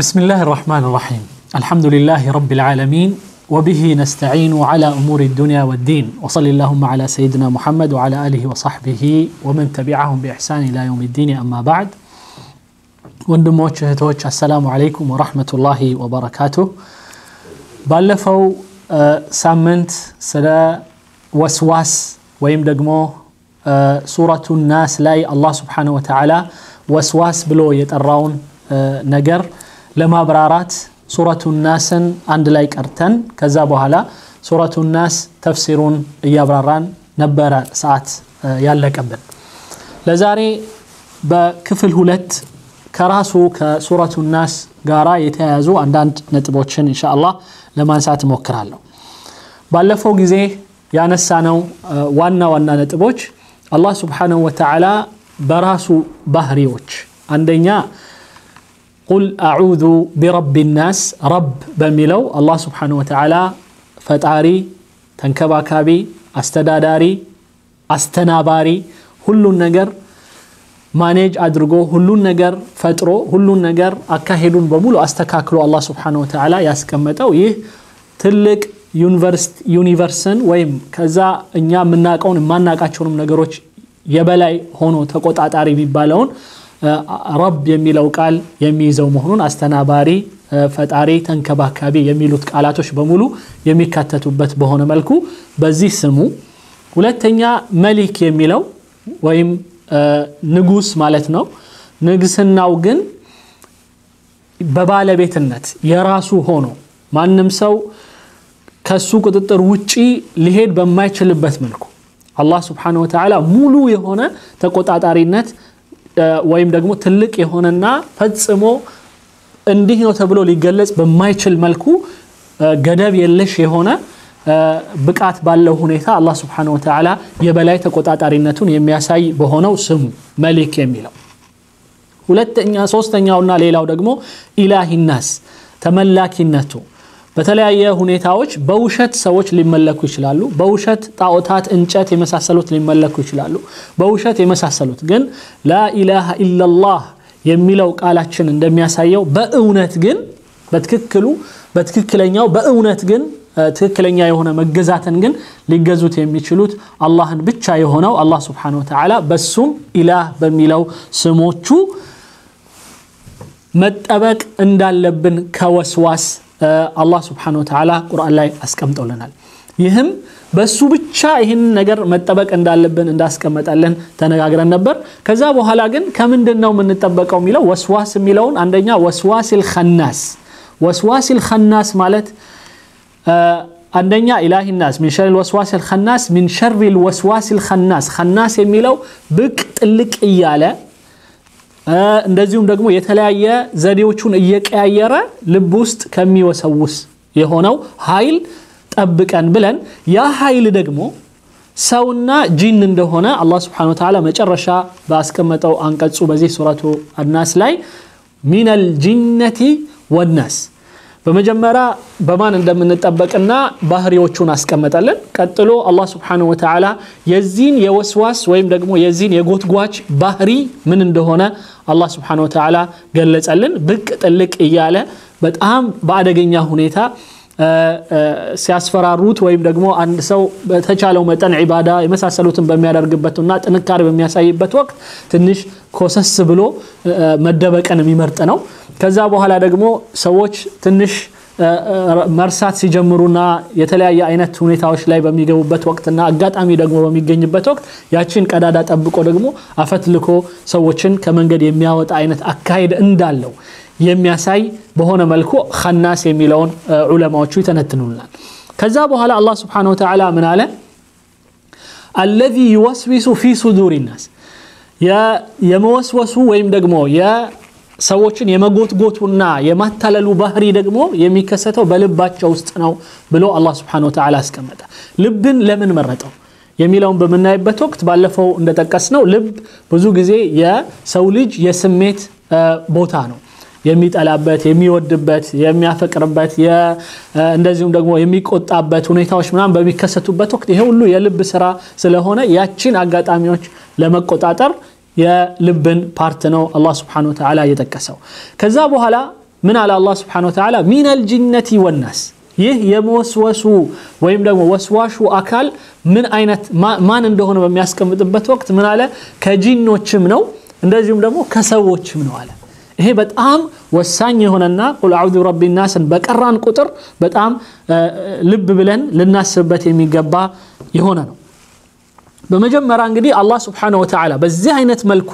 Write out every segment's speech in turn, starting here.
بسم الله الرحمن الرحيم الحمد لله رب العالمين وبه نستعين على أمور الدنيا والدين وصل اللهم على سيدنا محمد وعلى آله وصحبه ومن تبعهم بإحسان إلى يوم الدين أما بعد وندموش هتوش السلام عليكم ورحمة الله وبركاته بالفو سامنت سلا وسواس ويم دقمو سورة الناس لاي الله سبحانه وتعالى وسواس بلو يتقرون نجر لما برارات سورة الناس عند لايك أرتن كذابوا هلا سورة الناس تفسيرون يابراران نبرة ساعات يالك أبن لزاري بكفل هلت كراسو كسورة الناس قارا يتيازو عندنا نتبوتشن إن شاء الله لما نساعت موكرالو بالفو جزيه يعني السانو وانا نتبوتش الله سبحانه وتعالى براسو بهريوش عندنا قل أعوذ برب الناس رب بميلو الله سبحانه وتعالى فتاري تنكباكابي استداداري استناباري كل النجر مانيج أدرجو كل النجر فترو كل النجر أكهدون بمولو استكاكلو الله سبحانه وتعالى ياسكمتو يه تلك يونيفرسن ويم كذا إنيا مناكون ما ناكاشونم نجروش يبلاي هونو تقوت عتاري بيبالون رب يميلو قال يميزو مهنون استناباري فتاري تنكباكابي يميلوت قالاتوش بمولو يميكاتتوبت بهونه ملكو بزي سمو ሁለተኛ ملك يميلو ወይም ንጉስ ማለት ነው ንግስናው ግን በባለቤትነት የራሱ ሆኖ ማንንም ሰው ከሱ ቁጥጥር ውጪ ሊሄድ በማይችልበት መልኩ አላህ Subhanahu Wa Ta'ala ሙሉ የሆነ ተቆጣጣሪነት ወይም ደግሞ ትልቅ የሆነና ፈጽሞ እንዲህ ነው ተብሎ ሊገለጽ በማይችል መልኩ ገደብ የለሽ የሆነ ብቃት ባለው ሁኔታ አላህ Subhanahu Wa Ta'ala የበላይ ተቆጣጣሪነቱን የሚያሳይ በሆነው ስሙ መሊክ የሚለው ሁለተኛ ሶስተኛውና ሌላው ደግሞ ኢላሂናስ ተመላኪነቱ በተለያየ ሁኔታዎች በውሸት ሰዎች ሊመለኩ ይችላሉ በውሸት ጣዖታት እንጨት የመሳሰሉት ሊመለኩ ይችላሉ በውሸት የመሳሰሉት ግን ላ ኢላሃ ኢላላህ የሚለው ቃላችን እንደሚያሳየው በእውነት ግን በትክክለኛው በእውነት ግን ትክክለኛ የሆነ መገዛትን ግን ሊገዙት የሚችሉት አላህን ብቻ የሆነው አላህ Subhanahu Wa Ta'ala በሱም ኢላህ በሚለው ስሞቹ መጠበቅ እንዳለብን ከወስዋስ الله سبحانه وتعالى قرآن ላይ አስቀምጦልናል ይህም በሱ ብቻ ይሄን ነገር መጠበቅ እንዳለብን እንዳስቀመጣለን ተነጋግረን ነበር ከዛ በኋላ ግን ከምንድነው የምንጠበቀው ሚለው ወስዋስ ሚለውን አንደኛ ወስዋሲል ኸናስ ማለት አንደኛ ኢላሂናስ من شر الوسواس الخناس من شر الوسواس الخناس የሚለው ብቅ ጥልቅ ይያለ እንደዚሁም ደግሞ የተለያየ ዘዴዎቹን እየቀያየረ ልብ ውስጥ ከሚወሰውስ የሆነው ኃይል ጠብቀን ብለን ያ ኃይል ደግሞ ሰውና ጂን እንደሆነ አላህ Subhanahu Wa Ta'ala መጨረሻ ባስቀመጠው አንቀጹ በዚህ ሱረቱ አናስ ላይ ሚነል ጂነቲ ወናስ በመጀመሪያ በማን እንደምንጠበቅና ባህሪዎቹን አስቀመጠልን ቀጥሎ አላህ Subhanahu Wa Ta'ala የዚህን የወስዋስ ወይም ደግሞ የዚህን የጎትጓች ባህሪ ምን እንደሆነ አላህ Subhanahu Wa Ta'ala ገለጸልን ብቅ ጥልቅ ይያለ በጣም በአደገኛ ሁኔታ ሲያስፈራሩት ወይም ደግሞ አንድ ሰው በተቻለው መጠን ኢባዳ የመሳሰሉትን በሚያደርግበትና ጥንካሬ በሚያሳይበት ወቅት ትንሽ ኮሰስ ብሎ መደበቀን የሚመርጥ ነው ከዛ በኋላ ደግሞ ሰዎች ትንሽ መርሳት ሲጀምሩና የተለያየ አይነት ሁኔታዎች ላይ በሚገቡበት ወቅትና አጋጣሚ ደግሞ በሚገኝበት ወቅት ያቺን ቀዳዳ ጠብቆ ደግሞ አፈትልኮ ሰዎችን ከመንገድ የሚያወጣ አይነት አካሄድ እንዳለው የሚያሳይ በሆነ መልኩ ኸናስ የሚለውን ዑለማዎቹ ይተነትኑልናል ከዛ በኋላ አላህ Subhanahu Wa Ta'ala ምን አለ الذي يوسوس في صدور الناس የመወስወሱ ወይም ደግሞ ሰዎችን የመጎትጎቱና የማታለሉ ባህሪ ደግሞ የሚከሰተው በልባቸው ውስጥ ነው ብሎ አላህ Subhanahu Wa Ta'ala አስቀመጠ ልብን ለምን መረጠው የሚለውን በመናይበት ወቅት ባለፈው እንደተጠቀስነው ልብ ብዙ ጊዜ የሰው ልጅ የስሜት ቦታ ነው የሚጠላበት የሚወድበት የሚያፈቅርበት እንደዚሁም ደግሞ የሚቆጣበት ሁኔታዎች ምናምን በሚከሰቱበት ወቅት ይሄ ሁሉ የልብ ስራ ስለሆነ ያቺን አጋጣሚዎች ለመቆጣጠር የልብን ፓርት ነው አላህ Subhanahu Wa Ta'ala የተከሰው ከዛ በኋላ من على الله سبحانه وتعالى من الجنة والناس ይህ የመወስወሱ ወይም ደግሞ ወስዋሹ አካል ምን አይነት ማን እንደሆነ በሚያስቀምጥበት ወቅት ምን አለ ከጂኖችም ነው እንደዚሁም ደግሞ ከሰዎችም ነው አለ ይሄ በጣም ወሳኝ የሆነና ቁል አዑዙ ቢረቢ ናስን በቀራን ቁጥር በጣም ልብ ብለን ልናስብበት የሚገባ የሆነ ነው በመጀመሪያ እንግዲህ አላህ Subhanahu Wa Ta'ala በዚህ አይነት መልኩ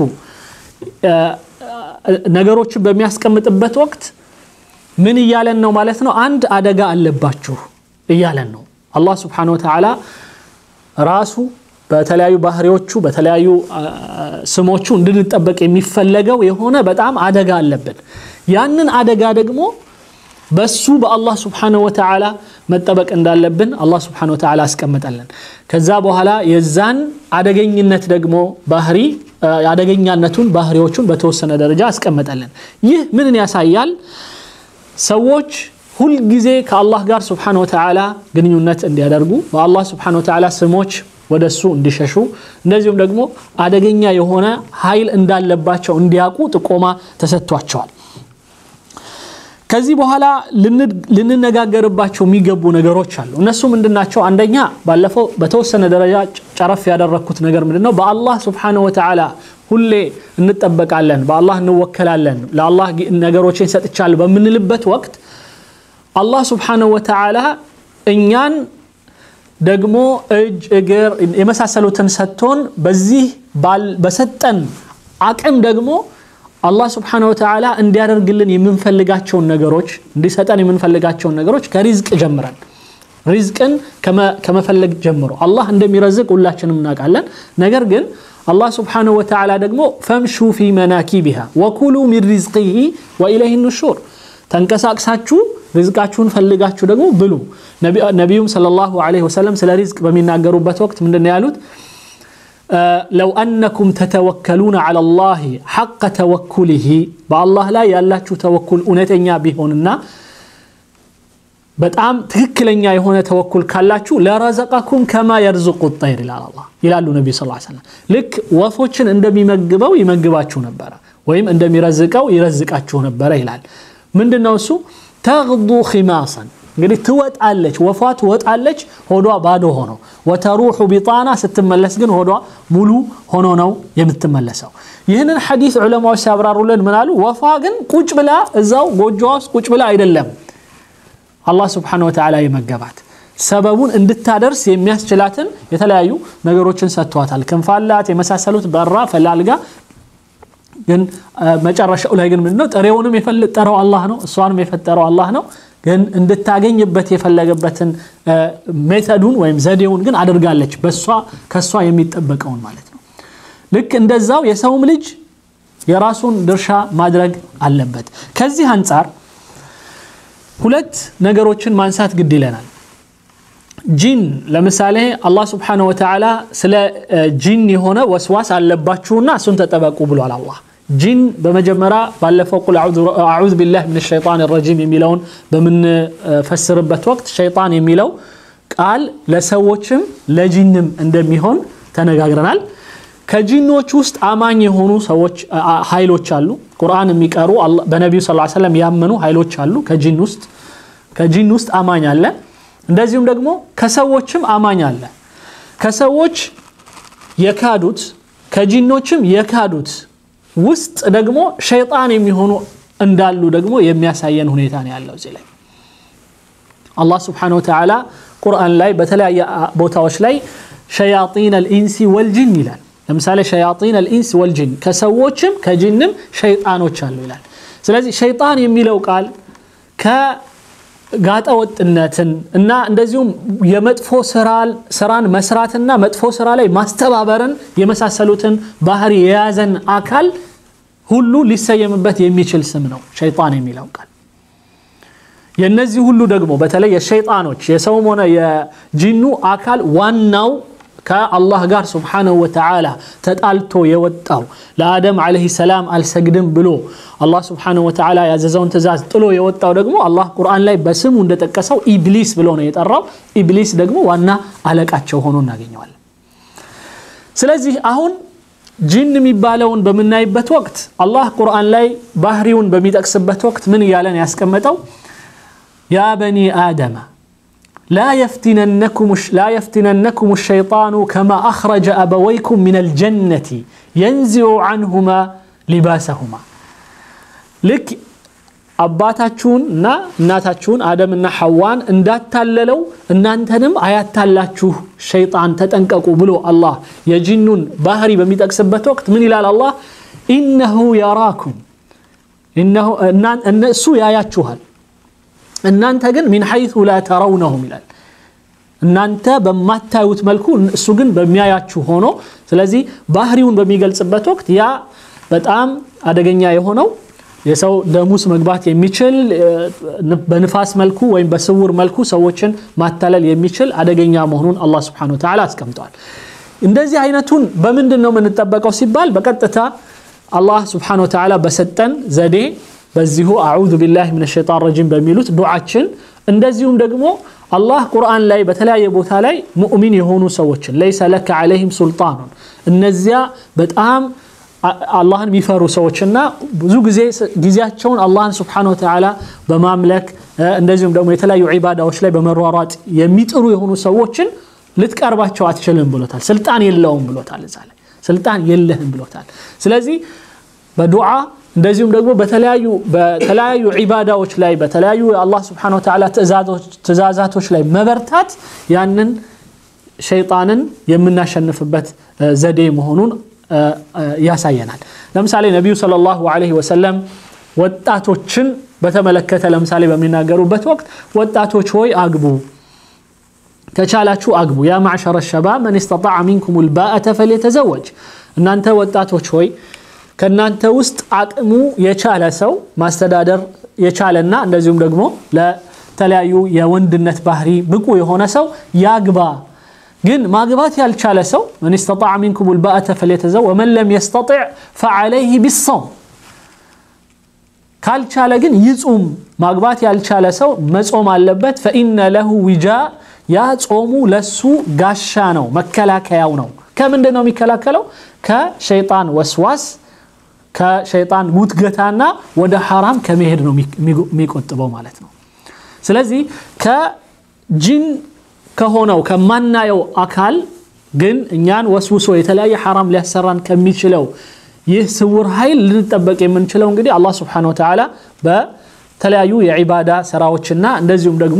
ነገሮችን በሚያስቀምጥበት ወቅት ምን ይያለን ነው ማለት ነው አንድ አደጋ አለባችሁ ይያለን ነው አላህ Subhanahu Wa Ta'ala ራሱ በተለያዩ ባህሪዎቹ በተለያዩ ስሞቹ እንድንጠበቅ የሚፈልገው የሆነ በጣም አደጋ አለብን ያንን አደጋ ደግሞ በሱ በአላህ Subhanahu Wa Ta'ala መጠበቅ እንዳለብን አላህ Subhanahu Wa Ta'ala አስቀመጠልን ከዛ በኋላ የዛን አደገኝነት ደግሞ ባህሪ አደገኛነቱን ባህሪዎቹን በተወሰነ ደረጃ አስቀመጠልን ይህ ምንን ያሳያል ሰዎች ሁሉ ጊዜ ከአላህ ጋር Subhanahu Wa Ta'ala ግንኙነት እንዲያደርጉ በአላህ Subhanahu Wa Ta'ala ስሞች ወደሱ እንዲሸሹ እንደዚሁም ደግሞ አደገኛ የሆነ ኃይል እንዳለባቸው እንዲያቁ ጥቆማ ተሰጥቷቸዋል ከዚህ በኋላ ልንነጋገርባቸው የሚገቡ ነገሮች አሉ እነሱ ምንድናቸው አንደኛ ባለፈው በተወሰነ ደረጃ ጨረፍ ያደረኩት ነገር ምንድነው በአላህ Subhanahu Wa Ta'ala ሁሌ እንጠበቃለን በአላህ እንወከላለን ለአላህ ነገሮችን ሰጥቻለሁ በመንልበት ወቅት አላህ Subhanahu Wa Ta'ala እኛን ደግሞ እጅ እግር የመሳሰሉትን ሰጥቶን በዚህ በሰጠን አቅም ደግሞ አላህ Subhanahu Wa Ta'ala እንዲያደርግልን የምንፈልጋቸው ነገሮች እንዲሰጠን የምንፈልጋቸው ነገሮች ከሪዝቅ ጀምረን ሪዝቅን ከመፈለግ ጀምሮ አላህ እንደሚረዝቅ ሁላችንም እናውቃለን ነገር ግን الله سبحانه وتعالى دغمو فامشوا في مناكبها وكلوا من رزقه واليه النشور تنكساكساچو رزقاچون ፈልጋቹ ደግሞ ብሉ ነብዩም ሰለላሁ ዐለይሂ ወሰለም ስለ ሪዝቅ በሚናገሩበት ወቅት ምንድነው ያሉት لو انكم تتوكلون على الله حق توكله بالله لا ያላችሁ ተወኩል እውነተኛ ቢሆንና በጣም ትክክለኛ የሆነ ተወኩል ካላችሁ ለረዘቀኩም ከማ يرزق الطير ይላሉ ነብዩ ሰለላሁ ዐለይሂ ወሰለም ልክ ወፎችን እንደሚመግበው ይመግባችሁ ነበር ወይም እንደሚረዝቀው ይረዝቃችሁ ነበር ይላል ምንድነው እሱ تغضو خماصا እንግዲህ ትወጣለች ወፏ ትወጣለች ሆዷ ባዶ ሆኖ ወተሩሁ ቢጣና ስትመለስ ግን ሆዷ ሙሉ ሆኖ ነው የምትመለሰው ይህንን ሐዲስ ዑለማዎች ሲያብራሩልን ምናሉ ወፏ ግን ቁጭ ብላ እዛው ጎጆዋ ውስጥ ቁጭ ብላ አይደለም አላህ Subhanahu Wa Ta'ala ይመገባት ሰበቡን እንድታደርስ የሚያስችላትን የተለያዩ ነገሮችን ሰጥቷታል ክንፋላት የመሳሰሉት በራ ፈላልጋ ግን መጨረሻው ላይ ግን ምንድነው ጥሬውንም የፈጠረው አላህ ነው እሷንም የፈጠረው አላህ ነው ግን እንድታገኝበት የፈለገበትን ሜተዱን ወይም ዘዴውን ግን አድርጋለች በሷ ከሷ የሚጠበቀውን ማለት ነው ልክ እንደዛው የሰውም ልጅ የራሱን ድርሻ ማድረግ አለበት ከዚህ አንፃር ሁለት ነገሮችን ማንሳት ግድ ይለናል ጂን ለምሳሌ አላህ Subhanahu Wa Ta'ala ስለ ጂን የሆነ ወስዋስ አለባችሁና እሱን ተጠበቁ ብሏል አላህ ጂን በመጀመሪያ ባለፈው ቁል አዑዙ ቢላሂ ሚነሽ ሸይጣኒር ረጂም የሚለውን በምን ፈስርበት ወቅት ሸይጣን የሚለው ቃል ለሰዎችም ለጂንም እንደሚሆን ተነጋግረናል ከጂኖች ውስጥ አማኝ የሆኑ ሰዎች ኃይሎች አሉ ቁርአን የሚቀሩ በነብዩ ሰለላሁ ዐለይሂ ወሰለም ያመኑ ኃይሎች አሉ ከጂን ውስጥ አማኝ አለ እንደዚሁም ደግሞ ከሰዎችም አማኝ አለ ከሰዎች የካዱት ከጂኖችም የካዱት ውስጥ ደግሞ ሸይጣን የሚሆኑ እንዳሉ ደግሞ የሚያሳየን ሁኔታ ነው ያለው እዚህ ላይ አላህ Subhanahu Wa Ta'ala ቁርአን ላይ በተለያየ ቦታዎች ላይ ሸያጢን الانس والجن ይላል ለምሳሌ ሸያጢን الانس والجن ከሰዎችም ከጂንም ሸይጣኖች አሉ ይላል ስለዚህ ሸይጣን የሚለው ቃል ከጋጠ ወጥነትን እና እንደዚሁም የመጥፎ ስራን መስራትና መጥፎ ስራ ላይ ማስተባበርን የመሳሰሉትን ባህሪ የያዘን አካል ሁሉ ሊሰየምበት የሚችል ስም ነው ሸይጣን የሚለው ቃል የነዚህ ሁሉ ደግሞ በተለይ የሸይጣኖች የሰውም ሆነ የጂኑ አካል ዋናው ከአላህ ጋር Subhanahu Wa Ta'ala ተጣልቶ የወጣው ለአደም አለይሂ ሰላም አልሰግድም ብሎ አላህ Subhanahu Wa Ta'ala ያዘዘውን ትእዛዝ ጥሎ የወጣው ደግሞ አላህ ቁርአን ላይ በስሙ እንደተጠቀሰው ኢብሊስ ብሎ ነው የጠራው ኢብሊስ ደግሞ ዋና አለቃቸው ሆኖ እናገኘዋለን ስለዚህ አሁን ጂን የሚባለውን በመናይበት ወቅት አላህ ቁርአን ላይ ባህሪውን በሚጠቅስበት ወቅት ምን ያለን ያስቀመጠው ያ በኒ አደም لا يفتننكم الشيطان كما أخرج أبويكم من الجنة ينزع عنهما لباسهما لك አባታችሁና እናታችሁን አደምና ሐዋን እንዳታለለው እናንተንም አያታላችሁ ሸይጣን ተጠንቀቁ ብሎ አላህ የጂኑን ባህሪ በሚጠቅስበት ወቅት ምን ይላል አላህ ኢነሁ ያራኩም እነሱ ያያችኋል እናንተ ግን من حيث لا ترونهم ይላል እናንተ በማታዩት መልኩ እሱ ግን በሚያያችሁ ሆኖ ስለዚህ ባህሪውን በሚገልጽበት ወቅት ያ በጣም አደገኛ የሆነው የሰው ደሙስ መግባት የሚችል በንፋስ መልኩ ወይም በስውር መልኩ ሰዎችን ማታለል የሚችል አደገኛ መሆኑን አላህ Subhanahu Wa Ta'ala አስቀምጧል እንደዚህ አይነቱን በመንድነው የምንጠበቀው ሲባል በቀጥታ አላህ Subhanahu Wa Ta'ala በሰጠን ዘዴ በዚሁ አዑዙ ቢላሂ ሚነሽ ሸይጣን ረጂም በሚሉት ዱዓችን እንደዚሁም ደግሞ አላህ ቁርአን ላይ በተለያየ ቦታ ላይ ሙእሚን የሆኑ ሰዎችን ليس لك عليهم سلطان እነዚያ በጣም አላህን የሚፈሩ ሰዎችና ብዙ ጊዜያቸውን አላህን Subhanahu Wa Ta'ala በማምለክ እንደዚሁም ደግሞ የተለያዩ ዒባዳዎች ላይ በመሯሯጥ የሚጥሩ የሆኑ ሰዎችን ልትቀርባቸው አትችልም ብሎታል ስልጣን የለውም ብሎታል እዛ ላይ ስልጣን የለህም ብሎታል ስለዚህ በዱዓ እንደዚሁም ደግሞ በተለያዩ ዒባዳዎች ላይ በተለያዩ አላህ Subhanahu Wa Ta'ala ትእዛዛቶች ላይ መበርታት ያንን ሸይጣንን የምናሸንፍበት ዘዴ መሆኑን ያሳየናል ለምሳሌ ነብዩ ሰለላሁ ዐለይሂ ወሰለም ወጣቶችን በተመለከተ ለምሳሌ በሚናገሩበት ወቅት ወጣቶች ሆይ አግቡ ከቻላችሁ አግቡ ያ ማዕሸረ الشباب من استطاع منكم الباءة فليتزوج እናንተ ወጣቶች ሆይ ከናንተ ውስጥ አቅሙ የቻለ ሰው ማስተዳደር የቻለና እንደዚሁም ደግሞ ለተለያዩ የወንድነት ባህሪ ብቁ የሆነ ሰው ያግባ ግን ማግባት ያልቻለ ሰው من استطاع منكم الباءة فليتزوج ومن لم يستطع فعليه بالصوم ካልቻለ ግን ይጾም ማግባት ያልቻለ ሰው መጾም አለበት فإن له وجاء ያ ጾሙ ለሱ ጋሻ ነው መከላከያው ነው ከምንድነው የሚከላከለው ከሸይጣን ወስዋስ ከሸይጣን ጉትገታና ወደ حرام ከመሄድ ነው የሚቆጥበው ማለት ነው ስለዚህ ከጂን ከሆነው ከማናየው አካል ግን እኛን ወስውሶ የተለያየ حرام ሊያሰራን ከሚችለው ይህ ስውር ኃይል ልንጠበቅ የምንችለው እንግዲህ አላህ Subhanahu Wa Ta'ala በተለያዩ የዒባዳ ስራዎችና እንደዚሁም ደግሞ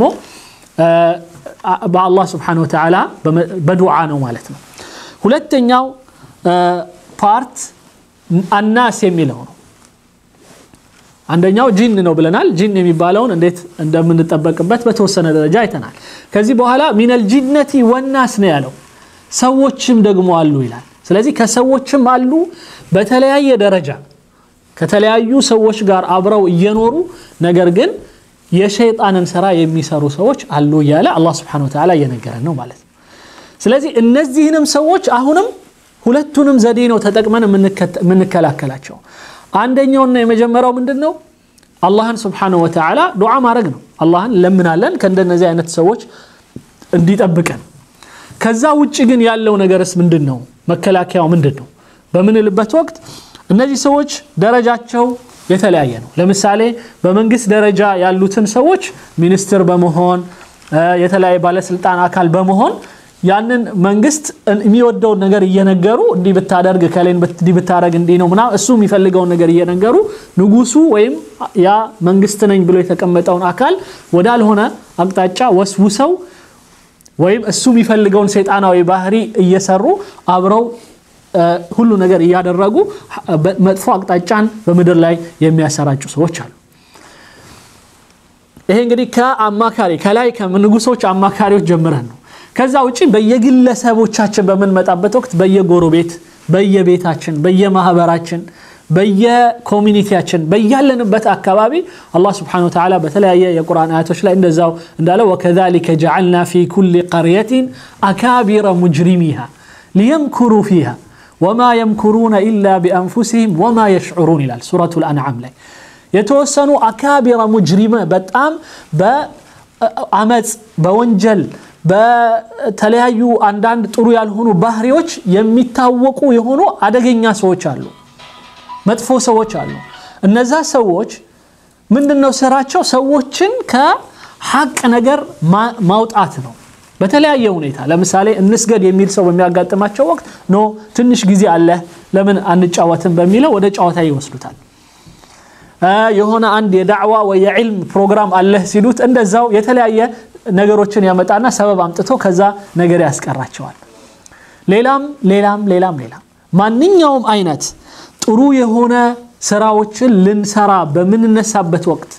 በአላህ Subhanahu Wa Ta'ala በዱዓ ነው ማለት ነው ሁለተኛው ፓርት الناس የሚለው ነው አንደኛው ጂን ነው ብለናል ጂን የሚባለውን እንዴት እንደምንጠበቅበት በተወሰነ ደረጃ አይተናል ከዚህ በኋላ من الجنة والناس ነው ያለው ሰዎችም ደግሞ አሉ ይላል ስለዚህ ከሰዎችም አሉ በተለያየ ደረጃ ከተለያዩ ሰዎች ጋር አብረው እየኖሩ ነገር ግን የሸይጣንን ስራ የሚሰሩ ሰዎች አሉ ያለ አላህ Subhanahu Wa Ta'ala እየነገረን ነው ማለት ነው ስለዚህ እነዚህንም ሰዎች አሁንም ሁለቱንም ዘዴ ነው ተጠቅመን የምንከላከላቸው አንደኛውና የመጀመሪያው ምንድነው አላህን Subhanahu Wa Ta'ala ዱዓ ማድረግ ነው አላህን ለምናለን ከእንደነዚህ አይነት ሰዎች እንዲጠብቀን ከዛ ውጪ ግን ያለው ነገርስ ምንድነው መከላከያው ምንድነው በምንልበት ወቅት እነዚህ ሰዎች ደረጃቸው የተለያየ ነው ለምሳሌ በመንግስት ደረጃ ያሉትን ሰዎች ሚኒስትር በመሆን የተለያየ ባለስልጣን አካል በመሆን ያንን መንግስት የሚወደው ነገር እየነገሩ እንዲ ብታደርግ ከሌን ብታረግ እንዲ ነው ምና እሱ የሚፈልገው ነገር እየነገሩ ንጉሱ ወይም ያ መንግስት ነኝ ብሎ የተቀመጠውን አካል ወዳልሆነ አቅጣጫ ወስውሰው ወይም እሱ የሚፈልገውን ሰይጣናዊ ባህሪ እየሰሩ አብረው ሁሉ ነገር ያደረጉ መጥፎ አቅጣጫን በመድር ላይ የሚያሰራጩ ሰዎች አሉ ይሄ እንግዲህ ከአማካሪ ከላይ ከንጉሶች አማካሪዎች ጀምረን ነው ከዛ ውጪ በየግለሰቦቻችን በመንመጣበት ወቅት በየጎረቤት በየቤታችን በየማህበራችን በየኮሚኒቲያችን በያለንበት አካባቢ አላህ Subhanahu Wa Ta'ala በተለያየ የቁርአን አያቶች ላይ እንደዛው እንዳለ وكذلك جعلنا في كل قرية أكابر مجرميها ليمكروا فيها وما يمكرون إلا بأنفسهم وما يشعرون سورة الأنعام ላይ የተወሰኑ አካቢራ ሙጅሪማ በጣም አመጽ በወንጀል በተለያዩ አንዳንድ ጥሩ ያልሆኑ ባህሪዎች የሚታወቁ የሆኑ አደገኛ ሰዎች አሉ መጥፎ ሰዎች አሉ እነዛ ሰዎች ምንድነው ስራቸው ሰዎችን ከሐቅ ነገር ማውጣት ነው በተለያየ ሁኔታ ለምሳሌ እንስገድ የሚል ሰው በሚያጋጥማቸው ወቅት ኖ ትንሽ ጊዜ አለ ለምን አንጫወትም በሚለው ወደ ጫዋታ ይወስዱታል የሆነ አንድ የዳዕዋ ወይ የዕልም ፕሮግራም አለ ሲሉት እንደዛው የተለያየ ነገሮችን ያመጣና ሰበብ አምጥቶ ከዛ ነገር ያስቀራቸዋል ሌላም ማንኛውም አይነት ጥሩ የሆነ ስራዎችን ልንሰራ በመንነሳበት ወቅት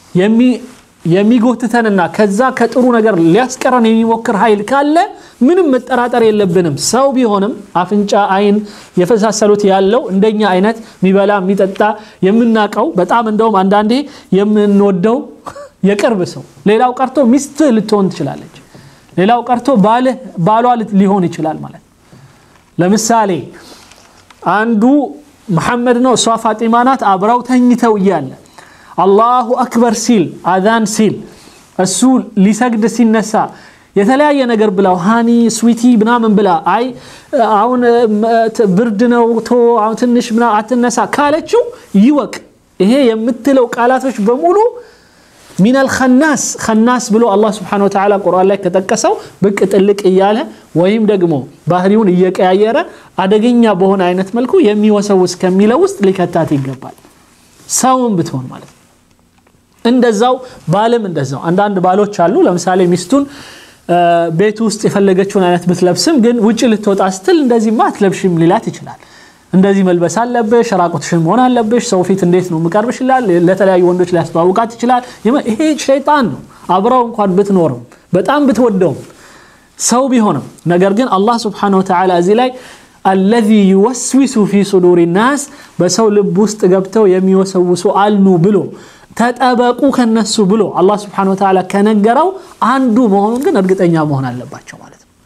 የሚጎትተንና ከዛ ከጥሩ ነገር ሊያስቀረን የሚሞክር ኃይል ካለ ምንም መጠራጠር የለብንም ሰው ቢሆንም አፍንጫ አይን የፈሳሰሉት ያለው እንደኛ አይነት ሚበላ ሚጠጣ የምናቀው በጣም እንደውም አንዳንዴ የምንወደው የቅርብ ሰው ሌላው ቀርቶ ሚስት ልትሆን ትችላለች ሌላው ቀርቶ ባሏ ሊሆን ይችላል ማለት ለምሳሌ አንዱ መሐመድ ነው እሷ ፋጢማ ናት አብራው ተኝተው ይያለ አላሁ አክበር ሲል አዛን ሲል እሱ ሊሰግድ ሲነሳ የተለያየ ነገር ብላው ሃኒ ስዊቲ ምናምን ብላ አይ አሁን ብርድ ነው ቶ አሁን ትንሽ ምና አትነሳ ካለችው ይወቅ ይሄ የምትለው ቃላቶች በሙሉ من الخناس ብሎ አላህ Subhanahu Wa Ta'ala ቁርአን ላይ ከተጠቀሰው ብቅ ጥልቅ ይያለ ወይም ደግሞ ባህሪውን እየቀያየረ አደገኛ በሆነ አይነት መልኩ የሚወሰውስ ከሚለው ውስጥ ሊከታት ይገባል ሰውን ብትሆን ማለት እንደዛው ባለም እንደዛው አንዳንድ ባሎች አሉ ለምሳሌ ሚስቱን ቤት ውስጥ የፈለገችውን አይነት ብትለብስም ግን ውጪ ልትወጣ ስትል እንደዚህ ማትለብሽም ሊላት ይችላል እንደዚህ መልበስ አለብሽ ራቁትሽም ሆነ አለብሽ ሰው ፊት እንዴት ነው መቀርብሽ ይላል ለተለያዩ ወንዶች ሊያስተዋውቃት ይችላል ይሄ ሸይጣን ነው አብራው እንኳን ብትኖርም በጣም ብትወደው ሰው ቢሆንም ነገር ግን አላህ Subhanahu Wa Ta'ala እዚህ ላይ الذي يوسوس في صدور الناس በሰው ልብ ውስጥ ገብተው የሚወሰውሱ አሉ ብሎ ተጠበቁ ከነሱ ብሎ አላህ Subhanahu Wa Ta'ala ከነገረው አንዱ መሆኑን ግን እርግጠኛ መሆን አለባቸው ማለት ነው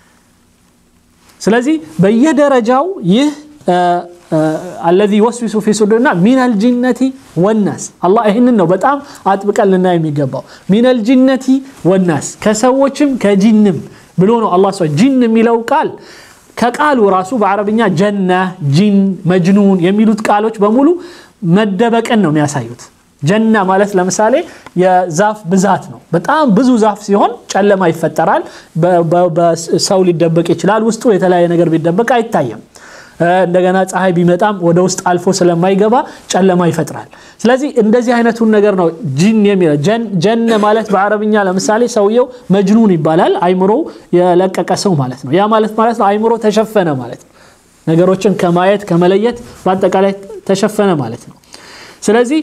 ስለዚህ በየደረጃው ይህ الذي يوسوس في صدورنا من الجنة والناس الله ይሄንን ነው በጣም አጥብቀን ልናይ የሚገባው من الجنة والناس ከሰዎችም ከጂንም ብሎ ነው አላህ ጂን የሚለው ቃል ከቃሉ ራሱ በአረብኛ ጀና ጂን መጅኑን የሚሉት ቃሎች በሙሉ መደበቅን ነው የሚያሳዩት ጀና ማለት ለምሳሌ የዛፍ ብዛት ነው በጣም ብዙ ዛፍ ሲሆን ጨለማ ይፈጠራል በሰው ሊደበቅ ይችላል ውስጡ የተለያየ ነገር ቢደበቅ አይታየም እንደገና ፀሐይ ቢመጣም ወደ ውስጥ አልፎ ስለማይገባ ጨለማ ይፈጥራል ስለዚህ እንደዚህ አይነቱን ነገር ነው ጂን የሚለው ጀነ ማለት በአረብኛ ለምሳሌ ሰውየው መጅኑን ይባላል አይምሮ የለቀቀ ሰው ማለት ነው ያ ማለት ነው አይምሮ ተሸፈነ ማለት ነው ነገሮችን ከማየት ከመለየት በአጠቃላይ ተሸፈነ ማለት ነው ስለዚህ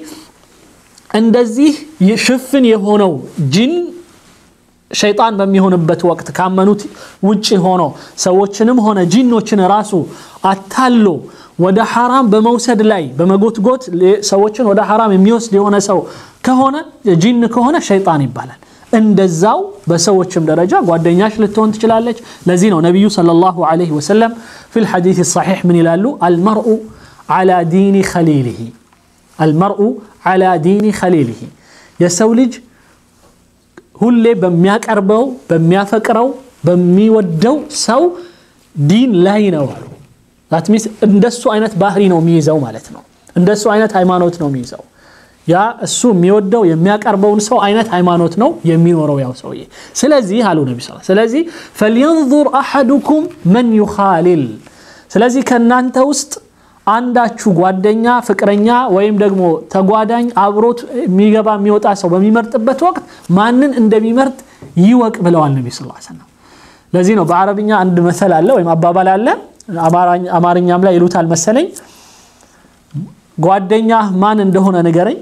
እንደዚህ ሽፍን የሆነው ጂን ሸይጣን በሚሆንበት ወቅት ካመኑት ውጪ ሆኖ ሰዎችንም ሆነ ጂኖችን ራሱ አታሎ ወደ حرام በመውሰድ ላይ በመጎትጎት ሰዎችን ወደ حرام የሚወስድ የሆነ ሰው ከሆነ ጂን ከሆነ ሸይጣን ይባላል እንደዛው በሰዎችም ደረጃ ጓደኛሽ ልትሆን ትችላለች ለዚህ ነው ነብዩ ሰለላሁ ዐለይሂ ወሰለም في الحديث الصحيح من ይላሉ المرء على دين خليله المرء على دين خليله የሰው ልጅ ሁሌ በሚያቀርበው በሚያፈቅረው በሚወደው ሰው ዲን ላይ ነው that means እንደሱ አይነት ባህሪ ነው የሚይዘው ማለት ነው እንደሱ አይነት ሃይማኖት ነው የሚይዘው ያ እሱ የሚወደው የሚያቀርበውን ሰው አይነት ሃይማኖት ነው የሚኖረው ያው ሰውዬ ስለዚህ አሉ ነብዩ ሰለላሁ ዐለይሂ ወሰለም ስለዚህ فلينظر احدكم من يخالل ስለዚህ ከናንተ ውስጥ አንዳችሁ ጓደኛ ፍቅረኛ ወይም ደግሞ ተጓዳኝ አብሮት የሚገባ የሚወጣ ሰው በሚመርጥበት ወቅት ማንን እንደሚመርጥ ይወቅ ብለዋል ነብዩ ሰለላሁ ዐለይሂ ወሰለም ለዚህ ነው በአረብኛ አንድ መሰል አለ ወይም አባባል አለ አማርኛም ላይ ይሉታል መሰለኝ ጓደኛ ማን እንደሆነ ንገረኝ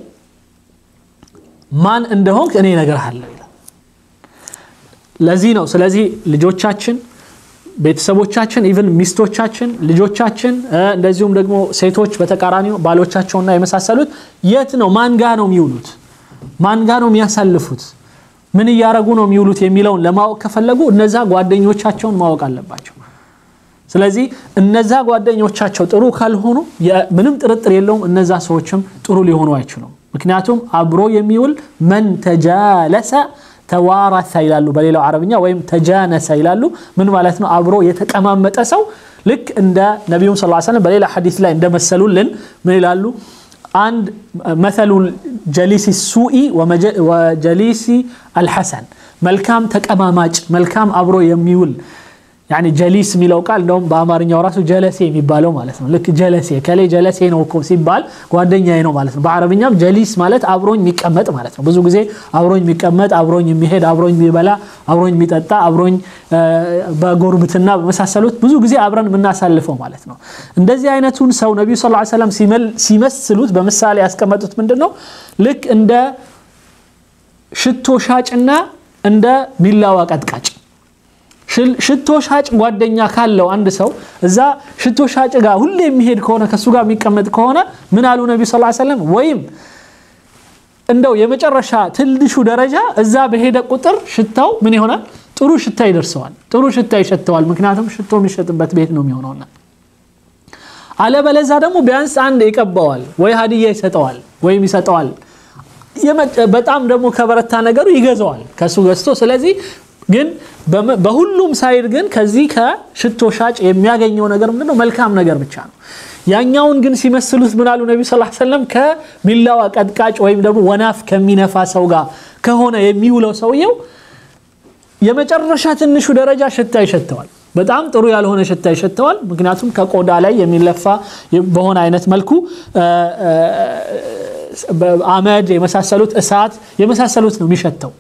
ማን እንደሆንክ እኔ እነግርሃለሁ ይላል ለዚህ ነው ስለዚህ ልጆቻችን ቤተሰቦቻችን ኢቭን ሚስቶቻችን ልጆቻችን እንደዚሁም ደግሞ ሴቶች በተቃራኒው ባሎቻቸውና የመሳሰሉት የት ነው ማን ጋር ነው የሚውሉት ማን ጋር ነው የሚያሳልፉት ምን ያያረጉ ነው የሚውሉት የሚለውን ለማወቅ ከፈለጉ እነዛ ጓደኞቻቸውን ማወቅ አለባቸው ስለዚህ እነዛ ጓደኞቻቸው ጥሩ ካልሆኑ ምንም ጥርጥር የለውም እነዛ ሰዎችም ጥሩ ሊሆኑ አይችሉም ምክንያቱም አብሮ የሚውል من تجالس ተዋራሳ ይላሉ በሌላው አረብኛ ወይም ተጃነሰ ይላሉ ምን ማለት ነው አብሮ የተቀማመጠ ሰው ልክ እንደ ነብዩ ሰለላሁ ዐለይሂ ወሰለም በሌላ ሐዲስ ላይ እንደመሰሉልን ምን ይላሉ አንድ مثل جليس السوء وجليس الحسن መልካም ተቀማማጭ መልካም አብሮ የሚውል يعني جليس ሚለው ቃል ነው በአማርኛው ራሱ ጀለሴ የሚባለው ማለት ነው ልክ ጀለሴ ከሌ ጀለሴ ነው እኮ ሲባል ጓደኛዬ ነው ማለት ነው በአረብኛም ጀሊስ ማለት አብሮኝ የሚቀመጥ ማለት ነው ብዙ ጊዜ አብሮኝ የሚቀመጥ አብሮኝ የሚሄድ አብሮኝ የሚበላ አብሮኝ የሚጠጣ አብሮኝ በጎርብትና በመሳሰሉት ብዙ ጊዜ አብረን የምናሳልፈው ማለት ነው እንደዚህ አይነቱን ሰው ነብዩ ሰለላሁ ዐለይሂ ወሰለም ሲመስሉት በምሳሌ ያስቀመጡት ምንድነው ልክ እንደ ሽቶ ሻጭና እንደ ቢላዋ ቀጥቃጭ ሽቶ ሻጭ ጓደኛ ካለው አንድ ሰው እዛ ሽቶ ሻጭ ጋር ሁሌ የሚሄድ ከሆነ ከሱ ጋር የሚቀመጥ ከሆነ ምን አሉ ነብዩ ሰለላሁ ዐለይሂ ወሰለም ወይም እንደው የመጨረሻ ትልሹ ደረጃ እዛ በሄደ ቁጥር ሽታው ምን ይሆናል ጥሩ ሽታ ይደርሰዋል ጥሩ ሽታ ይሸተዋል ምክንያቱም ሽቶ የሚሸጥበት ቤት ነው የሚሆነውና አለበለዛ ደግሞ ቢያንስ አንድ ይቀባዋል ወይ ሀዲያ ይሰጠዋል ወይም ይሰጠዋል በጣም ደግሞ ከበረታ ነገሩ ይገዛዋል ከሱ ገዝቶ ስለዚህ ግን በሁሉም ሳይድ ግን ከዚህ ከሽቶ ሻጭ የሚያገኘው ነገር ምንድነው መልካም ነገር ብቻ ነው ያኛውን ግን ሲመስሉት ምን አሉ ነብዩ ሰለላሁ ዐለይሂ ወሰለም ከቢላዋ ቀጥቃጭ ወይም ደግሞ ወናፍ ከሚነፋ ሰው ጋር ከሆነ የሚውለው ሰውየው የመጨረሻ ትንሹ ደረጃ ሽታ ይሸተዋል በጣም ጥሩ ያልሆነ ሽታ ይሸተዋል ምክንያቱም ከቆዳ ላይ የሚለፋ በሆነ አይነት መልኩ አመድ የመሳሰሉት እሳት የመሳሰሉት ነው የሚሸተው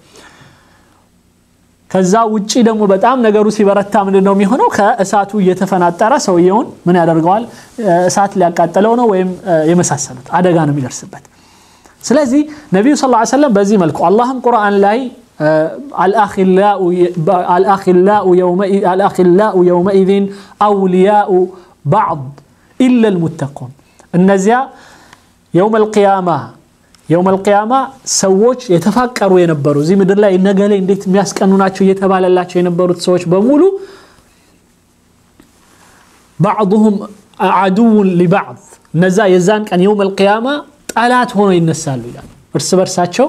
ከዛ ውጪ ደግሞ በጣም ነገሩ ሲበረታ ምንድነው የሚሆነው ከእሳቱ እየተፈናጠረ ሰውየውን ምን ያደርጋል እሳት ሊያቃጥለው ነው ወይም የመሳሰሉት አደጋ ነው የሚደርስበት ስለዚህ ነብዩ ሰለላሁ ዐለይሂ ወሰለም በዚህ መልኩ አላህም ቁርአን ላይ الأخلاء يومئذ أولياء بعض إلا المتقون النزيا يوم القيامة سووش يتفكروا ينبروا زي مدر الله إنه قال إنديت مياسكنوا ناتشو يتبال الله ينبروا تسووش بمولو بعضهم عدو لبعض نزا يزان كان يوم القيامة طالات هونو ينسالوا يعني برساتشو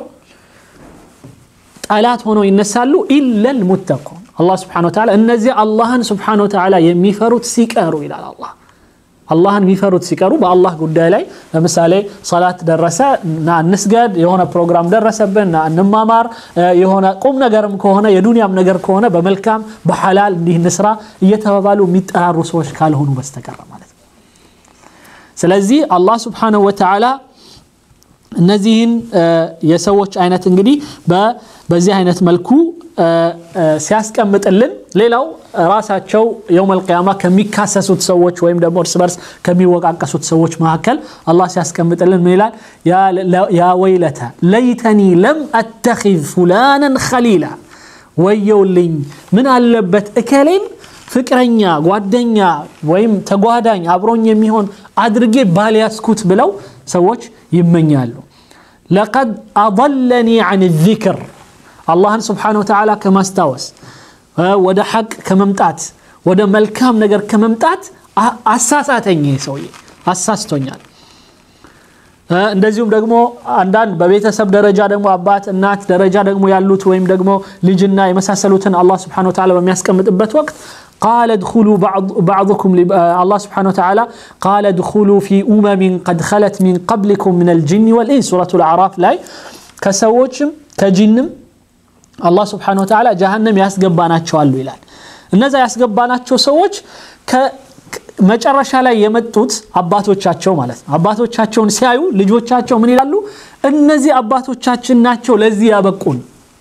طالات هونو ينسالوا إلا المتقون الله سبحانه وتعالى النزي الله سبحانه وتعالى يميفروا تسيكاروا إلى الله አላህን የሚፈሩት ሲቀሩ በአላህ ጉዳይ ላይ ለምሳሌ ሶላት ደረሰ ና እንስገድ የሆነ ፕሮግራም ደረሰብን ና እንማማር የሆነ ቁም ነገርም ከሆነ የዱንያም ነገር ከሆነ በመልካም በሐላል እንዲህ እንስራ እየተባባሉ የሚጠራሩ ሰዎች ካልሆኑ በስተቀር ማለት ነው ስለዚህ አላህ Subhanahu Wa Ta'ala እነዚህን የሰዎች አይነት እንግዲህ በዚህ አይነት መልኩ ሲያስቀምጥልን ሌላው ራሳቸው የውመል ቂያማ ከሚካሰሱት ሰዎች ወይም ደግሞ እርስ በርስ ከሚወቃቀሱት ሰዎች መካከል አላህ ሲያስቀምጥልን ምን ይላል ያ ወይለታ ለይተኒ ለም አተኺዝ ፉላናን ኸሊላ ወየውልኝ ምን አለበት እከሌን ፍቅረኛ ጓደኛ ወይም ተጓዳኝ አብሮኝ የሚሆን አድርጌ ባልያስኩት ብለው ሰዎች ይመኛሉ لقد أضلني عن الذكر الله سبحانه وتعالى كما استوس وده حق كممتات وده ملكام نجر كممتات أساساتني سوي أساستونيال እንደዚሁም ደግሞ አንዳንድ በቤተሰብ ደረጃ ደግሞ አባት እናት ደረጃ ደግሞ ያሉት ወይም ደግሞ ልጅና የመሳሰሉትን አላህ Subhanahu Wa Ta'ala በሚያስቀምጥበት ወቅት قال ادخلوا بعضكم الله سبحانه وتعالى قال ادخلوا في قد خلت من قبلكم من الجن والإنس سورة الأعراف لا كسوچم كجنم الله سبحانه وتعالى جهنم ያስገባናቸው አሉ ይላል እነዛ ያስገባናቸው ሰዎች መጨረሻ ላይ የመጡት አባቶቻቸው ማለት ነው አባቶቻቸውን ሲያዩ ልጆቻቸው ምን ይላሉ እነዚህ አባቶቻችን ናቸው ለዚህ ያበቁን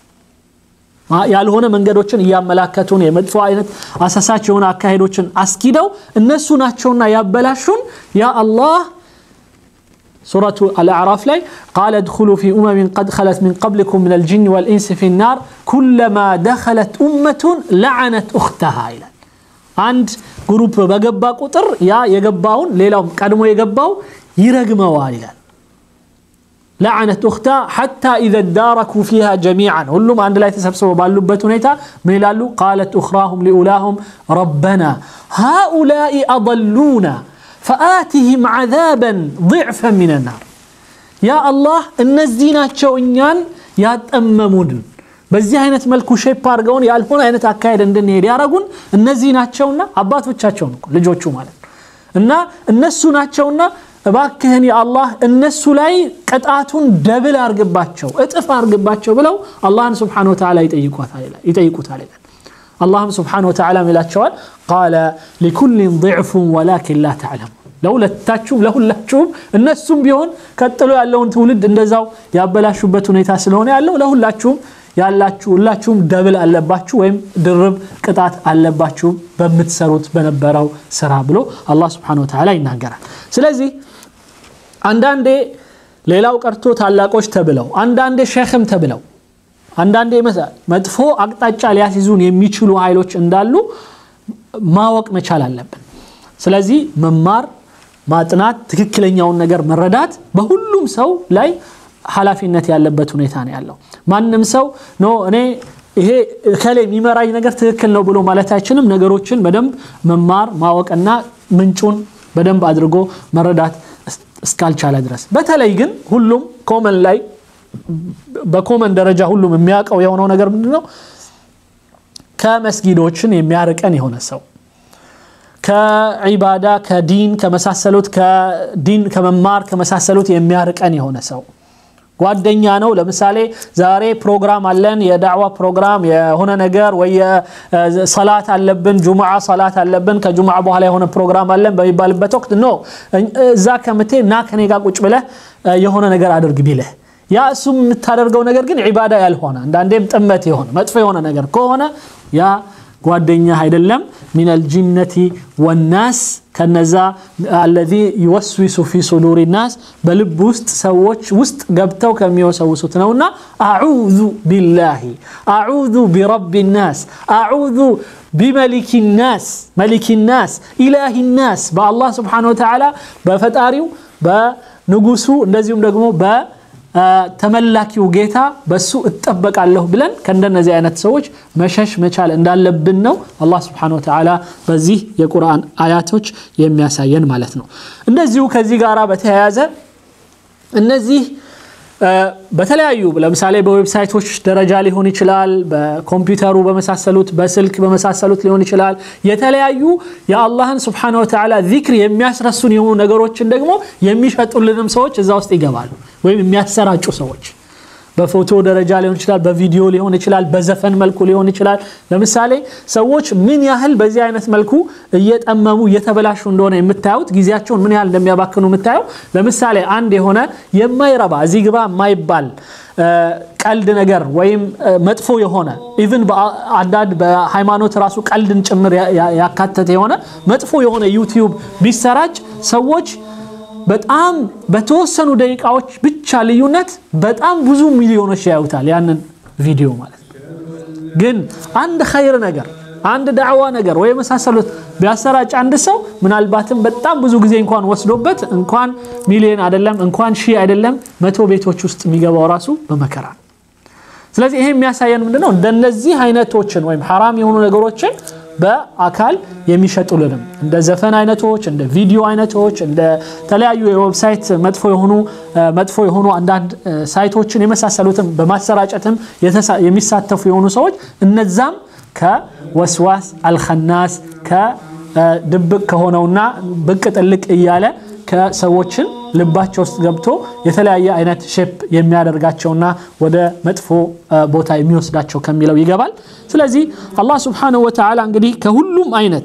ያልሆነ መንገዶችን ያመላከቱን የመጥፎ አይነት አሳሳች የሆነ አካሄዶችን አስኪደው እነሱ ናቸውና ያበላሹን ያ አላህ سورة الأعراف لي قال ادخلوا في قد خلت من قبلكم من الجن والإنس في النار كلما دخلت أمة لعنت أختها إلى عند جروب بجبا قطر يا يجباون ليلهم كانوا يجباو يرجموا إلى لعنت أختها حتى إذا اداركوا فيها جميعا كلهم عند لا يتسبسوا باللبتونيتا ميلالو قالت أخراهم لأولاهم ربنا هؤلاء أضلونا فآتهم عذابا ضعفا من النار يا الله النزينا تشوينيان ياتأممون በዚህ አይነት መልኩ ሼፕ አድርገውን ያልሆነ አይነት አካሄድ እንድንሄድ ያረጉን እነዚህ ናቸውና አባቶቻቸው ነው ልጆቹ ማለት እና እነሱ ናቸውና እባክህን ያ አላህ እነሱ ላይ ቅጣቱን ደብል አርግባቸው እጥፍ አርግባቸው ብለው አላህን Subhanahu Wa Ta'ala ይጠይቁታል الله سبحانه وتعالى ملاچوال قال لكل ضعف ولكن لا تعلم ለሁላችሁም እነሱም ቢሆን ቀጥሎ ያለውን ትውልድ እንደዛው ያበላሹበት ሁኔታ ስለሆነ ያለው ለሁላችሁም ሁላችሁም ደብል አለባችሁ ወይም ድርብ ቅጣት አለባችሁ በመትሰሩት በነበረው ስራ ብሎ አላህ Subhanahu Wa Ta'ala ይናገራል ስለዚህ አንዳንዴ ሌላው ቀርቶ ታላቆች ተብለው አንዳንዴ ሼኽም ተብለው አንዳንዴ መጥፎ አቅጣጫ ሊያስይዙን የሚችሉ ኃይሎች እንዳሉ ማወቅ መቻል አለብን ስለዚህ መማር ማጥናት ትክክለኛውን ነገር መረዳት በሁሉም ሰው ላይ ኃላፊነት ያለበት ሁኔታ ነው ያለው ማንንም ሰው እኔ ይሄ ከሌ የሚመራኝ ነገር ትክክል ነው ብሎ ማለት አይችልም ነገሮችን በደንብ መማር ማወቅና ምንጩን በደንብ አድርጎ መረዳት እስካልቻለ ድረስ በተለይ ግን ሁሉም ኮመን ላይ በኮመን ደረጃ ሁሉም የሚያቀው የሆነው ነገር ምንድነው ከመስጊዶችን የሚያርቀን የሆነ ሰው ከዒባዳ ከዲን ከመሳሰሉት ከዲን ከመማር ከመሳሰሉት የሚያርቀን የሆነ ሰው ጓደኛ ነው ለምሳሌ ዛሬ ፕሮግራም አለን የዳዕዋ ፕሮግራም የሆነ ነገር ወይ ሰላት አለብን ጁሙዓ ሰላት አለብን ከጁሙዓ በኋላ የሆነ ፕሮግራም አለን በሚባልበት ወቅት እዛ ከመቴ ና ከኔ ጋር ቁጭ ብለህ የሆነ ነገር አድርግ ቢልህ ያ እሱም የምታደርገው ነገር ግን ዒባዳ ያልሆነ አንዳንዴም ጥመት የሆነ መጥፎ የሆነ ነገር ከሆነ ያ ጓደኛ አይደለም من الجنة والناس كنزا الذي يوسوس في صدور الناس بلب وسط سووች ውስጥ ገብተው ከሚወሰውሱት ነውና اعوذ بالله اعوذ برب الناس اعوذ بملك الناس ملك الناس اله الناس بالله سبحانه وتعالى በፈጣሪው በንጉሱ እንደዚሁም ደግሞ ተመላኪው ጌታ በሱ እጠበቃለሁ ብለን ከእንደነዚህ አይነት ሰዎች መሸሽ መቻል እንዳለብን ነው አላህ Subhanahu Wa Ta'ala በዚህ የቁርአን አያቶች የሚያሳየን ማለት ነው እንደዚሁ ከዚህ ጋራ በተያያዘ እነዚህ በተለያዩ ለምሳሌ በዌብሳይቶች ደረጃ ሊሆን ይችላል በኮምፒውተሩ በመሳሰሉት በስልክ በመሳሰሉት ሊሆን ይችላል የተለያዩ የአላህን Subhanahu Wa Ta'ala ዚክር የሚያስረሱን የሆኑ ነገሮችን ደግሞ የሚሸጡልንም ሰዎች እዛ ውስጥ ይገባሉ ወይም የሚያሰራጩ ሰዎች በፎቶ ደረጃ ሊሆን ይችላል በቪዲዮ ሊሆን ይችላል በዘፈን መልኩ ሊሆን ይችላል ለምሳሌ ሰዎች ምን ያህል በዚህ አይነት መልኩ እየጠመሙ እየተበላሹ እንደሆነ የምታዩት ጊዜያቸውን ምን ያህል እንደሚያባክኑ የምታዩ ለምሳሌ አንድ የሆነ የማይረባ እዚህ ግባ የማይባል ቀልድ ነገር ወይም መጥፎ የሆነ ኢቭን በአዳድ በሃይማኖት ራሱ ቀልድን ጭምር ያካተተ የሆነ መጥፎ የሆነ ዩቲዩብ ቢሰራጭ ሰዎች በጣም በተወሰኑ ደቂቃዎች ብቻ ልዩነት በጣም ብዙ ሚሊዮኖች ያዩታል ያንን ቪዲዮ ማለት ግን አንድ ኸይር ነገር አንድ ዳዕዋ ነገር ወይ መሳሰሉት ቢያሰራጭ አንድ ሰው ምናልባትም በጣም ብዙ ጊዜ እንኳን ወስዶበት እንኳን ሚሊዮን አይደለም እንኳን ሺህ አይደለም 100 ቤቶች ውስጥ የሚገባው ራሱ በመከራ ስለዚህ ይሄ የሚያሳየን ምንድነው እንደነዚህ አይነቶችን ወይም حرام የሆኑ ነገሮችን በአካል የሚሸጡልንም እንደ ዘፈን አይነቶች እንደ ቪዲዮ አይነቶች እንደ ተለያዩ የዌብሳይት መጥፎ የሆኑ አንዳንድ ሳይቶችን የመሳሰሉትን በማሰራጨትም የሚሳተፉ የሆኑ ሰዎች እነዛም ከወስዋስ አልኸናስ ከድብቅ ከሆነውና ብቅ ጥልቅ እያለ ከሰዎችን ልባቸው ውስጥ ገብቶ የተለያየ አይነት ሼፕ የሚያደርጋቸውና ወደ መጥፎ ቦታ የሚወስዳቸው ከሚለው ይገባል ስለዚህ አላህ Subhanahu Wa Ta'ala እንግዲህ ከሁሉም አይነት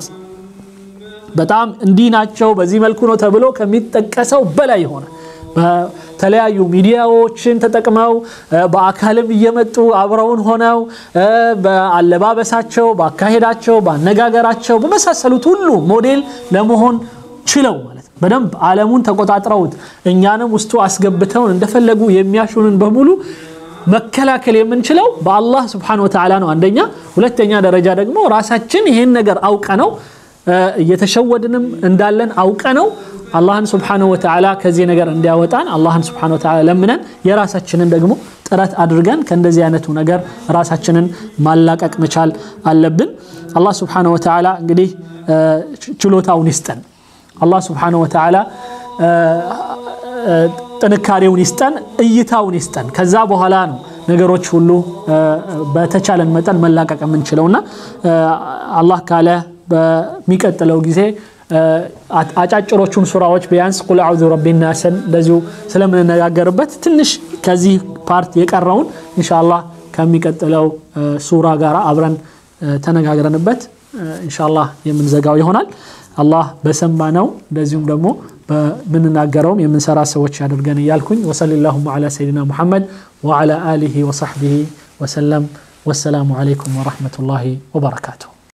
በጣም እንዲናቸው በዚህ መልኩ ነው ተብሎ ከሚጠቀሰው በላይ ሆነ በተለያዩ ሚዲያዎችን ተጠቅመው በአካልም እየመጡ አብረውን ሆነው በአለባበሳቸው በአካሄዳቸው በአነጋገራቸው በመሳሰሉት ሁሉ ሞዴል ለመሆን ችለው በደንብ ዓለሙን ተቆጣጥረውት እኛንም ውስጡ አስገብተው እንደፈለጉ የሚያሹንን በሙሉ መከላከል የምንችለው በአላህ Subhanahu Wa Ta'ala ነው አንደኛ ሁለተኛ ደረጃ ደግሞ ራሳችን ይሄን ነገር አውቀነው እየተሸወድንም እንዳለን አውቀነው አላህን Subhanahu Wa Ta'ala ከዚህ ነገር እንዲያወጣን አላህን Subhanahu Wa Ta'ala ለምነን የራሳችንን ደግሞ ጥረት አድርገን ከእንደዚህ አይነቱ ነገር ራሳችንን ማላቀቅ መቻል አለብን አላህ Subhanahu Wa Ta'ala እንግዲህ ችሎታውን ይስጠን الله سبحانه وتعالى ጥንካሬውን ይስጠን እይታውን ይስጠን ከዛ በኋላ ነው ነገሮች ሁሉ በተቻለን መጠን መላቀቅ የምንችለውና አላህ ካለ በሚቀጥለው ጊዜ አጫጭሮቹን ሱራዎች ቢያንስ ቁል አዑዙ ቢረቢን ናስን ለዚሁ ስለምንነጋገርበት ትንሽ ከዚህ ፓርት የቀረውን ኢንሻአላህ ከሚቀጥለው ሱራ ጋር አብረን ተነጋግረንበት ኢንሻአላህ የምንዘጋው ይሆናል አላህ በሰማነው እንደዚሁም ደግሞ በምንናገረውም የምንሰራ ሰዎች ያድርገን ይያልኩኝ ወሰለላሁ ዐላ ሰይድና ሙሐመድ ወዐላ አሊሂ ወሰህቢሂ ወሰለም ወሰላሙ ዐለይኩም ወራህመቱላሂ ወበረካቱሁ